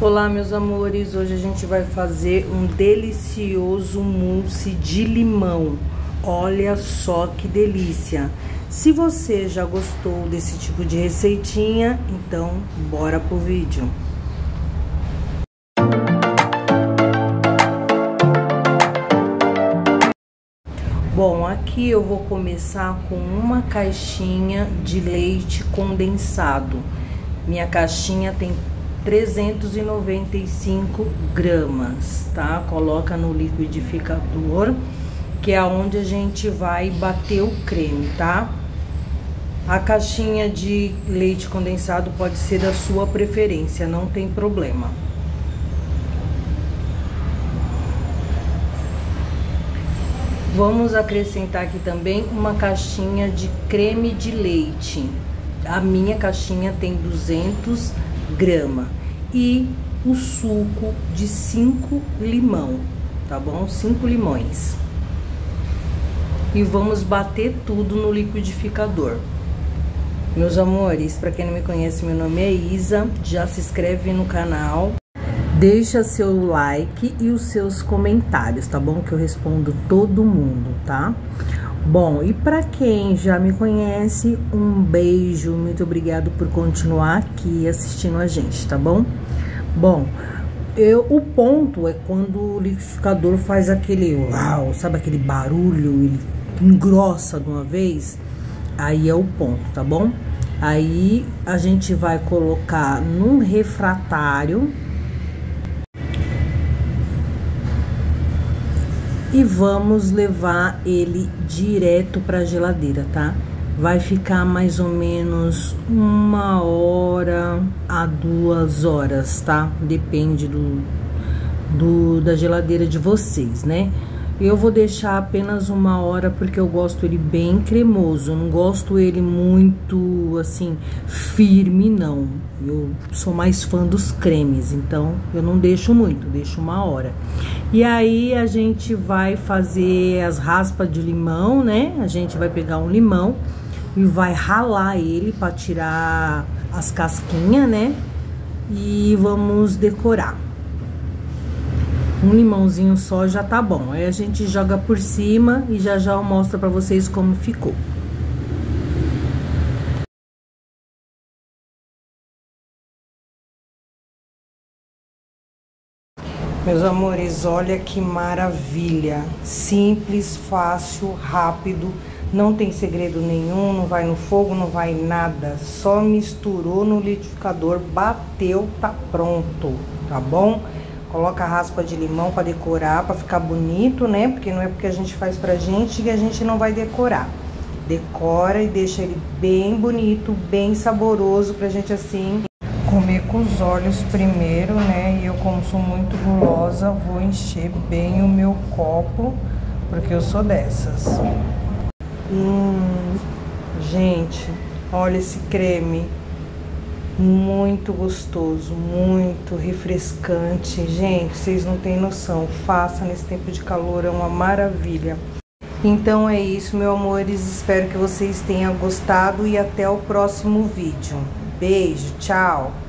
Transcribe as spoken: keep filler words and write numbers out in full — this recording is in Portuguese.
Olá, meus amores, hoje a gente vai fazer um delicioso mousse de limão. Olha só que delícia! Se você já gostou desse tipo de receitinha, então bora pro vídeo. Bom, aqui eu vou começar com uma caixinha de leite condensado. Minha caixinha tem trezentos e noventa e cinco gramas, tá? Coloca no liquidificador, que é onde a gente vai bater o creme, tá? A caixinha de leite condensado pode ser da sua preferência, não tem problema. Vamos acrescentar aqui também uma caixinha de creme de leite. A minha caixinha tem duzentos gramas e o suco de cinco limão, tá bom? Cinco limões. E vamos bater tudo no liquidificador. Meus amores, para quem não me conhece, meu nome é Isa, já se inscreve no canal, deixa seu like e os seus comentários, tá bom? Que eu respondo todo mundo, tá? Bom, e para quem já me conhece, um beijo, muito obrigado por continuar aqui assistindo a gente, tá bom? Bom, eu, o ponto é quando o liquidificador faz aquele uau, sabe aquele barulho, ele engrossa de uma vez, aí é o ponto, tá bom? Aí a gente vai colocar num refratário e vamos levar ele direto para a geladeira, tá? Vai ficar mais ou menos uma hora a duas horas, tá? Depende do, do da geladeira de vocês, né? Eu vou deixar apenas uma hora porque eu gosto ele bem cremoso, eu não gosto ele muito, assim, firme, não. Eu sou mais fã dos cremes, então eu não deixo muito, deixo uma hora. E aí a gente vai fazer as raspas de limão, né? A gente vai pegar um limão e vai ralar ele para tirar as casquinhas, né? E vamos decorar. Um limãozinho só já tá bom. Aí a gente joga por cima e já já eu mostro pra vocês como ficou. Meus amores, olha que maravilha. Simples, fácil, rápido. Não tem segredo nenhum, não vai no fogo, não vai nada. Só misturou no liquidificador, bateu, tá pronto, tá bom? Coloca a raspa de limão para decorar, para ficar bonito, né? Porque não é porque a gente faz pra gente que a gente não vai decorar. Decora e deixa ele bem bonito, bem saboroso pra gente assim comer com os olhos primeiro, né? E eu, como sou muito gulosa, vou encher bem o meu copo, porque eu sou dessas. Hum, gente, olha esse creme. Muito gostoso, muito refrescante. Gente, vocês não têm noção. Faça nesse tempo de calor, é uma maravilha. Então é isso, meus amores. Espero que vocês tenham gostado e até o próximo vídeo. Beijo, tchau!